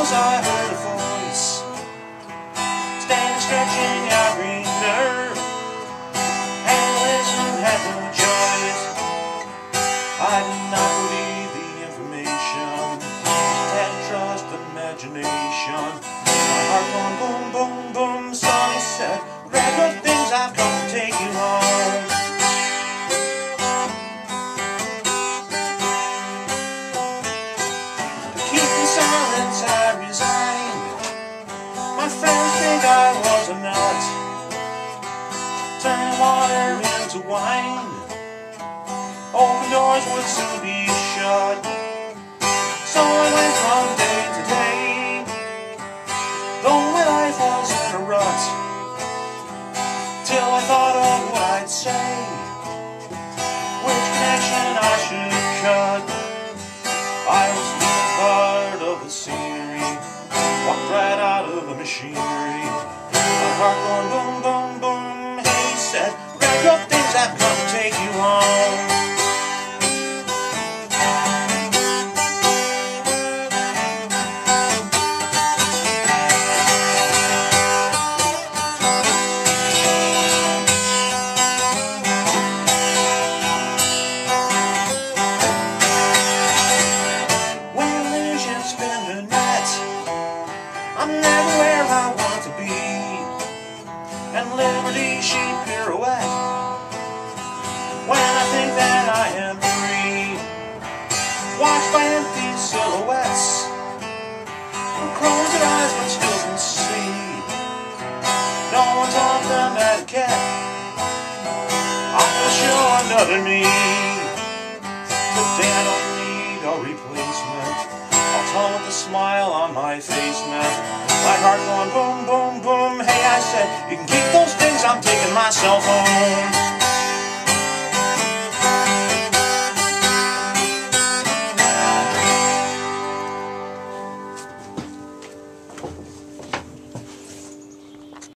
'cause I heard a voice standing, stretching every nerve, and listen had no choice. I did not believe the information, had trust imagination. My heart going boom, boom, boom. Sonny said, grab your things, I've come to take you home. To keep in silence I resigned. My friends think I was a nut, turn water into wine. Open doors would soon be shut, so I went from day to day, though my life was in a rut, till I thought of what I'd say, which connection I should cut. I was feeling part of the scenery, walked right out of the machinery. My heart going boom, boom, boom. He said, grab your things, I've come to take you home. I'm never where I want to be, and liberty she pirouette when I think that I am free. Watched by empty silhouettes who close their eyes but still can see. No one taught them etiquette. I will show another me. Today I don't need a replacement. I'll tell with a smile on my face, man. My heart going boom, boom, boom. Hey, I said, you can keep those things, I'm taking myself home.